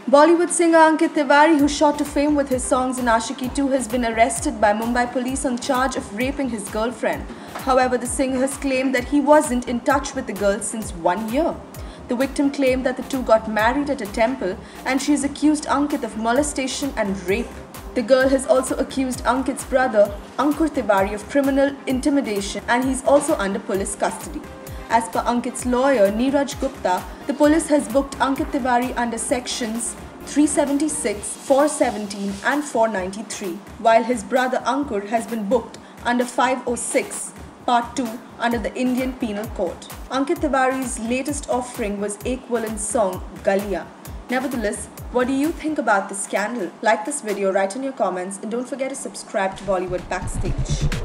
Bollywood singer Ankit Tiwari, who shot to fame with his songs in Ashiki 2, has been arrested by Mumbai police on charge of raping his girlfriend. However, the singer has claimed that he wasn't in touch with the girl since 1 year. The victim claimed that the two got married at a temple and she has accused Ankit of molestation and rape. The girl has also accused Ankit's brother, Ankur Tiwari, of criminal intimidation and he's also under police custody. As per Ankit's lawyer, Neeraj Gupta, the police has booked Ankit Tiwari under sections 376, 417 and 493, while his brother Ankur has been booked under 506, Part 2 under the Indian Penal Code. Ankit Tiwari's latest offering was Ek Woolen's song, Galiyan. Nevertheless, what do you think about this scandal? Like this video, write in your comments and don't forget to subscribe to Bollywood Backstage.